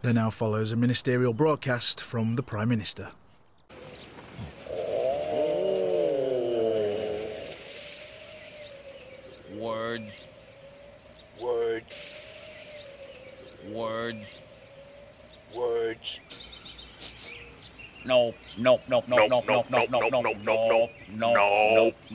There now follows a ministerial broadcast from the Prime Minister. Words. Words. Words. Words. No, no, no, no, no, no, no, no, no, no, no, no, no.